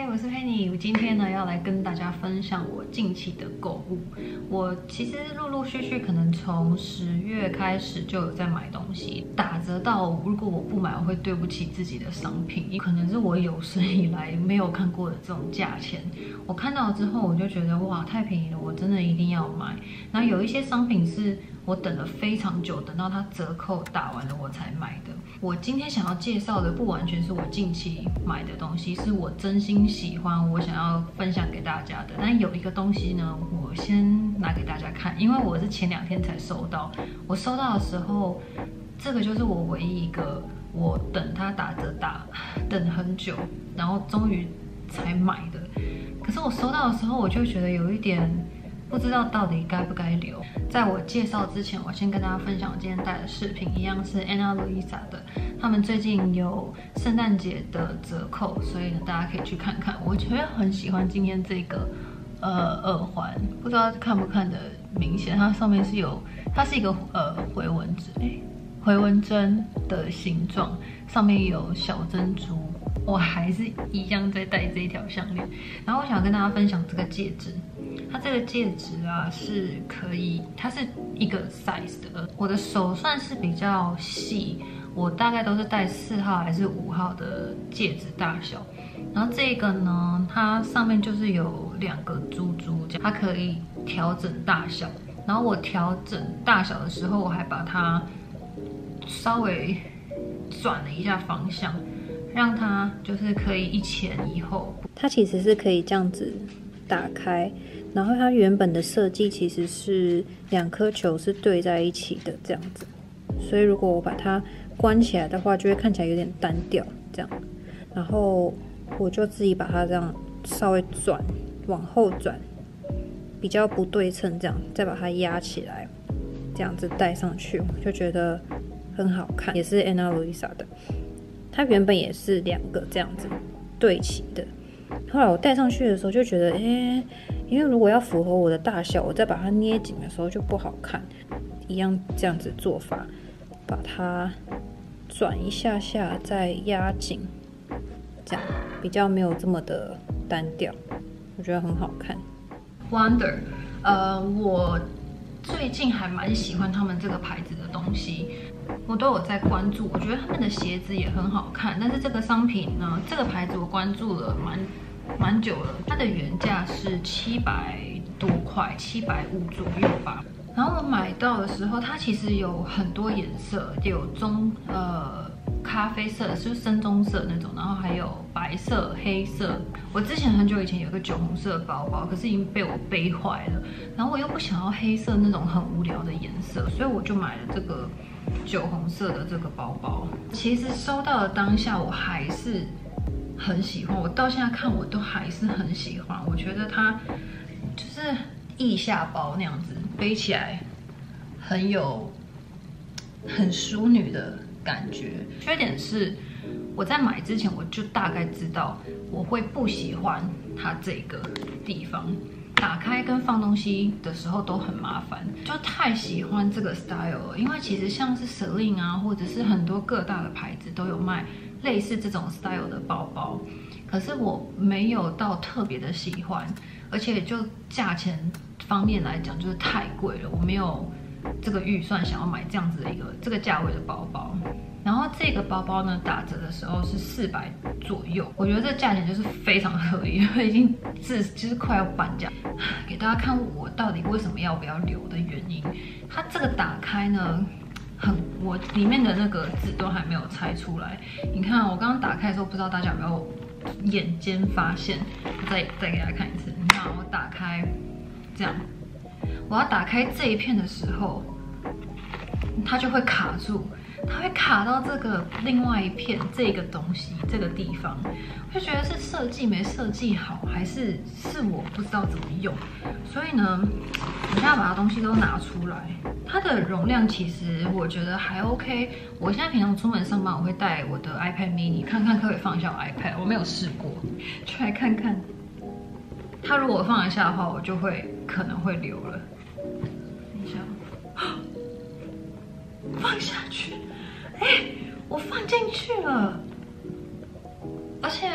我是佩妮。我今天呢要来跟大家分享我近期的购物。我其实陆陆续续可能从10月开始就有在买东西，打折到如果我不买，我会对不起自己的商品，可能是我有生以来没有看过的这种价钱。我看到之后，我就觉得哇，太便宜了，我真的一定要买。然后有一些商品是我等了非常久，等到它折扣打完了我才买的。我今天想要介绍的不完全是我近期买的东西，是我真心喜欢，我想要分享给大家的。但有一个东西呢，我先拿给大家看，因为我是前2天才收到。我收到的时候，这个就是我唯一一个我等它打折等很久，然后终于才买的。可是我收到的时候，我就觉得有一点不知道到底该不该留。在我介绍之前，我先跟大家分享我今天带的饰品，一样是 Ana Luisa 的。他们最近有圣诞节的折扣，所以呢大家可以去看看。我觉得很喜欢今天这个耳环，不知道看不看得明显，它上面是有，它是一个回纹针的形状，上面有小珍珠。我还是一样在戴这一条项链。然后我想跟大家分享这个戒指。它这个戒指啊是可以，它是一个 size 的。我的手算是比较细，我大概都是戴4号还是5号的戒指大小。然后这个呢，它上面就是有2个珠珠，它可以调整大小。然后我调整大小的时候，我还把它稍微转了一下方向，让它就是可以一前一后。 它其实是可以这样子打开，然后它原本的设计其实是2颗球是对在一起的这样子，所以如果我把它关起来的话，就会看起来有点单调这样。然后我就自己把它这样稍微转，往后转，比较不对称这样，再把它压起来，这样子戴上去，我就觉得很好看，也是 Ana Luisa 的。它原本也是2个这样子对齐的。后来我戴上去的时候就觉得，因为如果要符合我的大小，我再把它捏紧的时候就不好看。一样这样子做法，把它转一下下，再压紧，这样比较没有这么的单调，我觉得很好看。 Wonder，我最近还蛮喜欢他们这个牌子的东西，我都有在关注。我觉得他们的鞋子也很好看，但是这个商品呢，这个牌子我关注了蛮久了。它的原价是700多块，750左右吧。然后我买到的时候，它其实有很多颜色，有咖啡色，就是深棕色那种，然后还有白色、黑色。我之前很久以前有个酒红色的包包，可是已经被我背坏了。然后我又不想要黑色那种很无聊的颜色，所以我就买了这个酒红色的这个包包。其实收到的当下，我还是很喜欢，我到现在看我都还是很喜欢。我觉得它就是腋下包那样子，背起来很淑女的感觉。缺点是我在买之前我就大概知道我会不喜欢它这个地方，打开跟放东西的时候都很麻烦，就太喜欢这个 style 了。因为其实像是 Celine 啊，或者是很多各大的牌子都有卖类似这种 style 的包包，可是我没有到特别的喜欢，而且就价钱方面来讲就是太贵了，我没有这个预算想要买这样子的一个这个价位的包包。然后这个包包呢，打折的时候是400左右，我觉得这价钱就是非常合理，因为已经就是快要半价。给大家看我到底为什么要不要留的原因。它这个打开呢，我里面的那个字都还没有拆出来。你看我刚刚打开的时候，不知道大家有没有眼尖发现？我再给大家看一次。你看我打开这样，我要打开这一片的时候，它就会卡住。它会卡到这个另外一片这个东西这个地方，我就觉得是设计没设计好，还是我不知道怎么用。所以呢，我现在把它东西都拿出来，它的容量其实我觉得还 OK。我现在平常出门上班，我会带我的 iPad mini， 看看可不可以放一下我 iPad， 我没有试过，就来看看。它如果放一下的话，我就可能会留了。等一下，放下去。我放进去了，而且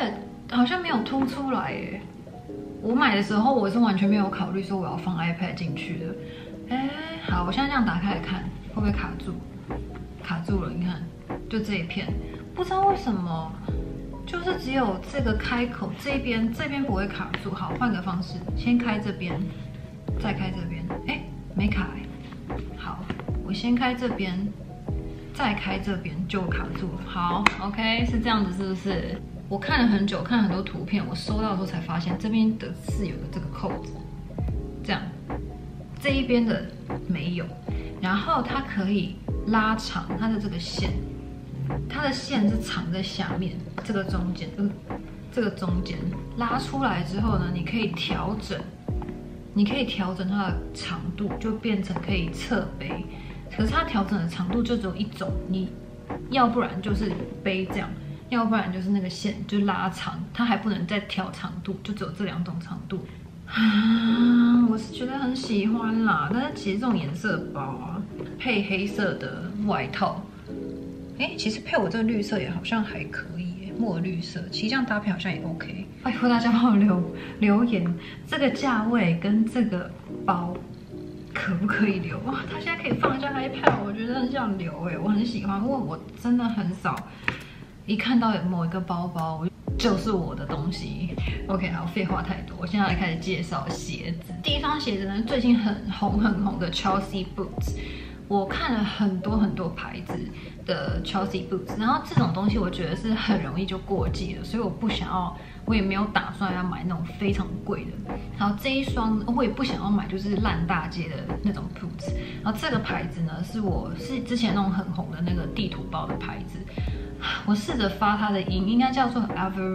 好像没有凸出来耶。我买的时候我是完全没有考虑说我要放 iPad 进去的。好，我现在这样打开来看，会不会卡住？卡住了，你看，就这一片，不知道为什么，就是只有这个开口这边不会卡住。好，换个方式，先开这边，再开这边，没卡耶。好，我先开这边，再开这边就卡住了。好 ，OK， 是这样子，是不是？我看了很久，看了很多图片，我收到的时候才发现这边的是有个这个扣子，这样，这一边的没有。然后它可以拉长它的这个线，它的线是藏在下面，这个中间，这个中间拉出来之后呢，你可以调整它的长度，就变成可以侧背。可是它调整的长度就只有一种，你要不然就是背这样，要不然就是那个线就拉长，它还不能再调长度，就只有这2种长度。我是觉得很喜欢啦，但是其实这种颜色包啊，配黑色的外套，其实配我这个绿色也好像还可以耶，墨绿色，其实这样搭配好像也 OK。拜托大家帮我留言，这个价位跟这个包可不可以留？哇，它现在可以放一下 iPad， 我觉得很想留我很喜欢，因为我真的很少一看到有某一个包包，就是我的东西。OK， 好，废话太多，我现在来开始介绍鞋子。第一双鞋子呢，最近很红的 Chelsea Boots。我看了很多牌子的 Chelsea Boots， 然后这种东西我觉得是很容易就过季了，所以我不想要，我也没有打算要买那种非常贵的。然后这一双我也不想要买，就是烂大街的那种 Boots。然后这个牌子呢，是之前那种很红的那个地图包的牌子。我试着发它的音，应该叫做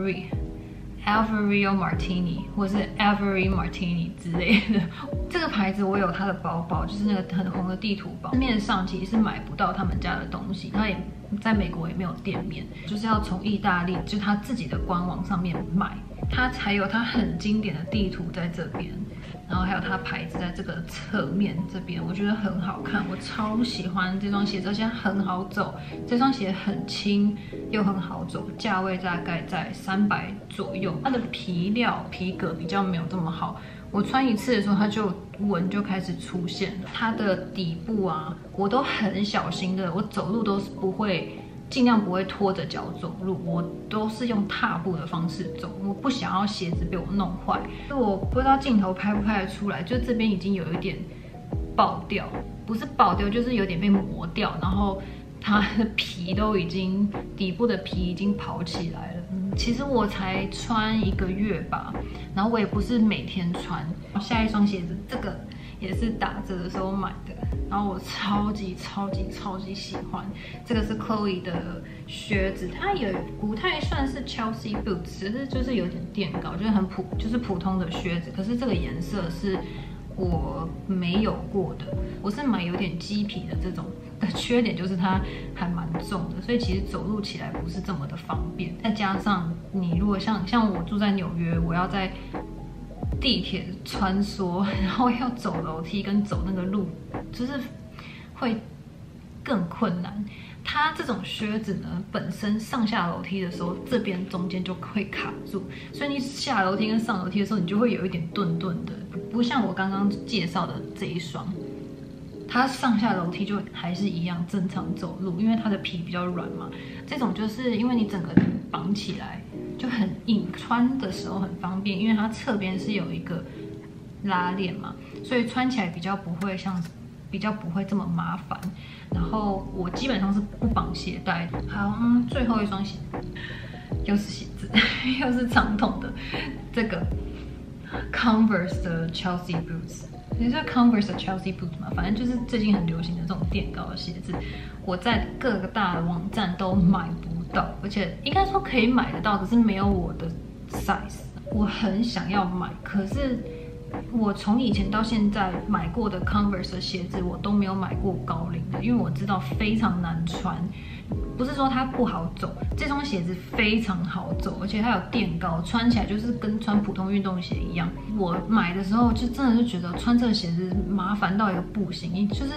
Alvario Martini 或是 Avery Martini 之类的。这个牌子我有它的包包，就是那个很红的地图包。市面上其实是买不到他们家的东西，它也在美国也没有店面，就是要从意大利就他自己的官网上面买，它才有它很经典的地图在这边。然后还有它牌子在这个侧面这边，我觉得很好看，我超喜欢这双鞋子，而且很好走。这双鞋很轻又很好走，价位大概在300左右。它的皮革比较没有这么好，我穿一次的时候它就纹就开始出现了。它的底部啊，我都很小心的，我走路都是尽量不会拖着脚走路，我都是用踏步的方式走，我不想要鞋子被我弄坏。我不知道镜头拍不拍得出来，就这边已经有一点爆掉，不是爆掉，就是有点被磨掉，然后它的皮都已经，底部的皮已经跑起来了。其实我才穿1个月吧，然后我也不是每天穿。下一双鞋子这个也是打折的时候买的，然后我超级喜欢。这个是 Chloe 的靴子，它也不太算是 Chelsea Boots， 只是就是有点垫高，就是普通的靴子。可是这个颜色是我没有过的，我是买有点鸡皮的这种。的缺点就是它还蛮重的，所以其实走路起来不是这么的方便。再加上你如果像我住在纽约，我要在地铁穿梭，然后要走楼梯跟走那个路，就是会更困难。它这种靴子呢，本身上下楼梯的时候，这边中间就会卡住，所以你下楼梯跟上楼梯的时候，你就会有一点顿顿的，不像我刚刚介绍的这一双。它上下楼梯就还是一样正常走路，因为它的皮比较软嘛。这种就是因为你整个绑起来就很硬，穿的时候很方便，因为它侧边是有一个拉链嘛，所以穿起来比较不会这么麻烦。然后我基本上是不绑鞋带的。好，最后一双鞋又是鞋子，又是长筒的这个 Converse 的 Chelsea Boots。你知道 Converse 的 Chelsea Boots 吗？反正就是最近很流行的这种垫高的鞋子，我在各个大的网站都买不到，而且应该说可以买得到，可是没有我的 size。我很想要买，可是我从以前到现在买过的 Converse 的鞋子，我都没有买过高领的，因为我知道非常难穿。不是说它不好走，这双鞋子非常好走，而且它有垫高，穿起来就是跟穿普通运动鞋一样。我买的时候就真的是觉得穿这个鞋子麻烦到一个不行，你就是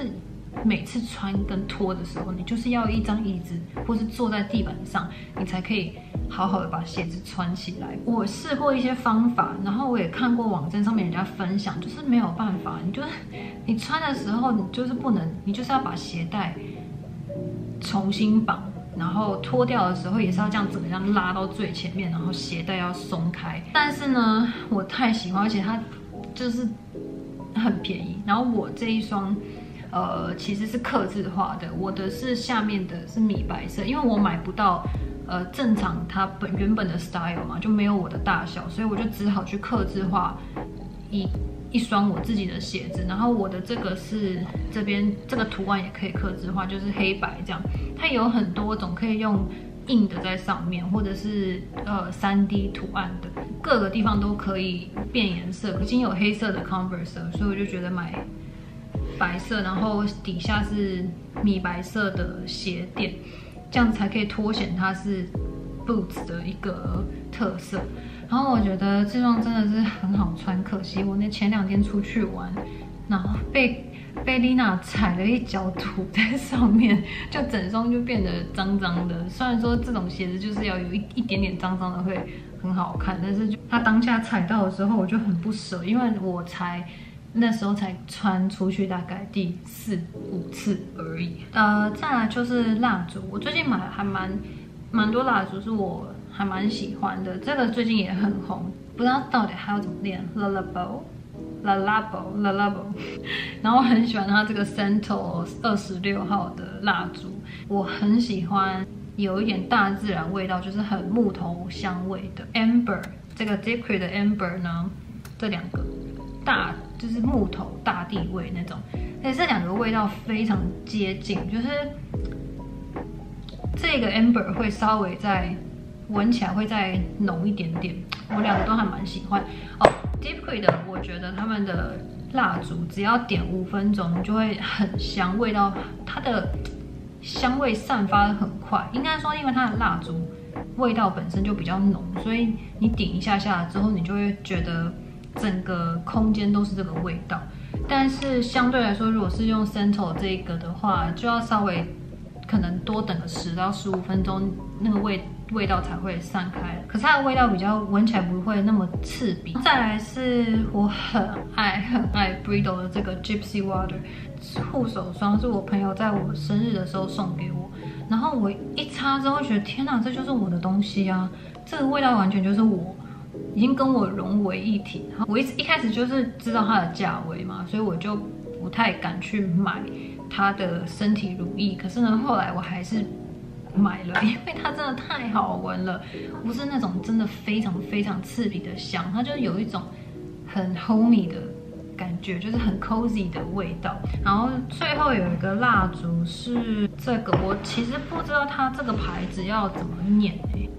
每次穿跟脱的时候，你就是要一张椅子，或是坐在地板上，你才可以好好的把鞋子穿起来。我试过一些方法，然后我也看过网站上面人家分享，就是没有办法，你穿的时候，你就是不能，你就是要把鞋带重新绑。然后脱掉的时候也是要这样整个这样拉到最前面，然后鞋带要松开。但是呢，我太喜欢，而且它就是很便宜。然后我这一双，其实是客制化的，我的是下面的是米白色，因为我买不到正常它原本的 style 嘛，就没有我的大小，所以我就只好去客制化一双我自己的鞋子，然后我的这个是这边这个图案也可以客制化，就是黑白这样，它有很多种可以用印的在上面，或者是3D 图案的，各个地方都可以变颜色。已经有黑色的 Converse 了，所以我就觉得买白色，然后底下是米白色的鞋垫，这样子才可以凸显它是 Boots 的一个特色。然后我觉得这双真的是很好穿，可惜我前2天出去玩，然后被丽娜踩了一脚土在上面，就整双就变得脏脏的。虽然说这种鞋子就是要有一点点脏脏的会很好看，但是她当下踩到的时候我就很不舍，因为我那时候才穿出去大概第4、5次而已。再来就是蜡烛，我最近买了还蛮多蜡烛是我还蛮喜欢的，这个最近也很红，不知道到底还要怎么念 Lalabo， 然后我很喜欢它这个 Central 26号的蜡烛，我很喜欢有一点大自然味道，就是很木头香味的 Amber， 这个 Dickery 的 Amber 呢，这2个就是木头大地味那种，而且这2个味道非常接近，就是这个 Amber 会稍微再闻起来会再浓一点点，我2个都还蛮喜欢哦。Dickery 的，我觉得他们的蜡烛只要点5分钟就会很香，味道它的香味散发的很快。应该说，因为它的蜡烛味道本身就比较浓，所以你顶一下下之后，你就会觉得整个空间都是这个味道。但是相对来说，如果是用 Central 这个的话，就要稍微可能多等个10到15分钟，那个味道才会散开。可是它的味道比较闻起来不会那么刺鼻。再来是我很爱 Bridal 的这个 Gypsy Water 护手霜，是我朋友在我生日的时候送给我，然后我一擦之后觉得天哪，这就是我的东西啊！这个味道完全就是我，已经跟我融为一体。我一开始就是知道它的价位嘛，所以我就不太敢去买它的身体乳液。可是呢，后来我还是买了，因为它真的太好闻了，不是那种真的非常非常刺鼻的香，它就是有一种很 homey 的感觉，就是很 cozy 的味道。然后最后有一个蜡烛是这个，我其实不知道它这个牌子要怎么念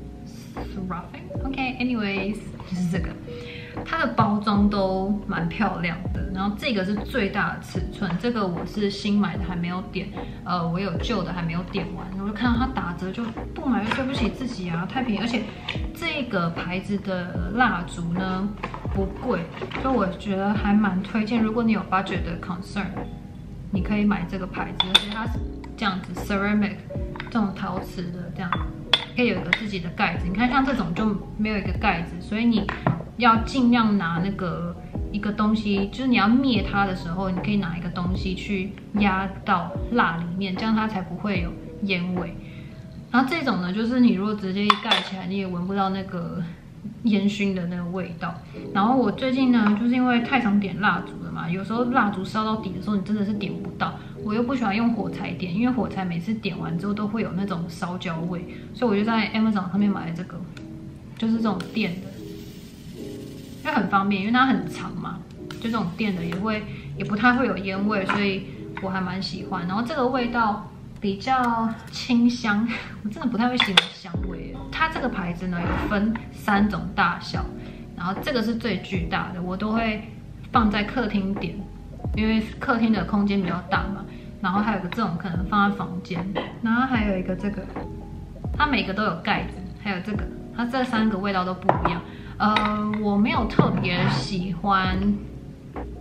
，Swarovski。OK，anyways，就是这个。它的包装都蛮漂亮的，然后这个是最大的尺寸，这个我是新买的，还没有点，我有旧的还没有点完，我就看到它打折就不买就对不起自己啊，太便宜，而且这个牌子的蜡烛呢不贵，所以我觉得还蛮推荐，如果你有 budget 的 concern， 你可以买这个牌子，而且它是这样子 ceramic 这种陶瓷的这样，可以有一个自己的盖子，你看像这种就没有一个盖子，所以你要尽量拿那个一个东西，就是你要灭它的时候，你可以拿一个东西去压到蜡里面，这样它才不会有烟味。然后这种呢，就是你如果直接一盖起来，你也闻不到那个烟熏的那个味道。然后我最近呢，就是因为太常点蜡烛了嘛，有时候蜡烛烧到底的时候，你真的是点不到。我又不喜欢用火柴点，因为火柴每次点完之后都会有那种烧焦味，所以我就在 Amazon 上面买了这个，就是这种电的。就很方便，因为它很长嘛，就这种电的也不太会有烟味，所以我还蛮喜欢。然后这个味道比较清香，我真的不太会形容香味。它这个牌子呢有分3种大小，然后这个是最巨大的，我都会放在客厅点，因为客厅的空间比较大嘛。然后还有个这种可能放在房间，然后还有一个这个，它每个都有盖子，还有这个，它这3个味道都不一样。我没有特别喜欢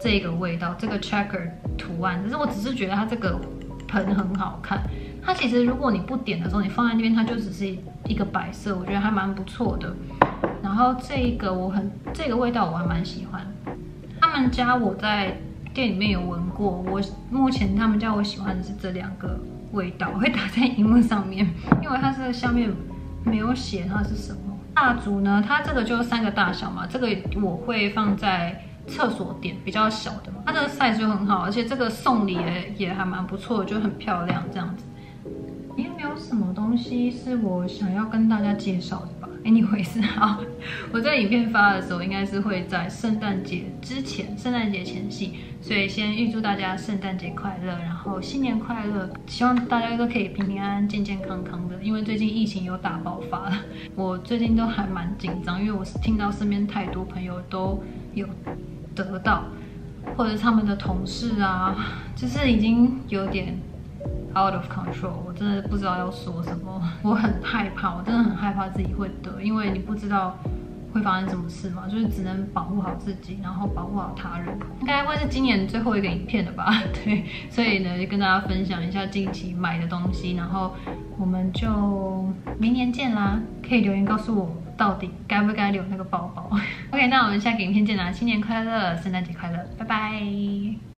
这个味道，这个 checker 图案，只是觉得它这个盆很好看。它其实如果你不点的时候，你放在那边，它就只是一个摆设，我觉得还蛮不错的。然后这个味道我还蛮喜欢。他们家我在店里面有闻过，目前他们家我喜欢的是这2个味道，我会打在荧幕上面，因为它是下面没有写它是什么。蜡烛呢，它这个就3个大小嘛，这个我会放在厕所点比较小的嘛，它这个 size 就很好，而且这个送礼也还蛮不错的，就很漂亮这样子。也没有什么东西是我想要跟大家介绍的吧 ？anyways， 好，我这影片发的时候应该是会在圣诞节前夕，所以先预祝大家圣诞节快乐，然后新年快乐，希望大家都可以平平安安、健健康康的。因为最近疫情有大爆发了，我最近都还蛮紧张，因为我听到身边太多朋友都有得到，或者是他们的同事啊，就是已经有点out of control， 我真的不知道要说什么，我很害怕，我真的很害怕自己会得，因为你不知道会发生什么事嘛，就是只能保护好自己，然后保护好他人。应该会是今年最后一个影片了吧？对，所以呢，就跟大家分享一下近期买的东西，然后我们就明年见啦！可以留言告诉我到底该不该留那个包包。OK， 那我们下个影片见啦！新年快乐，圣诞节快乐，拜拜。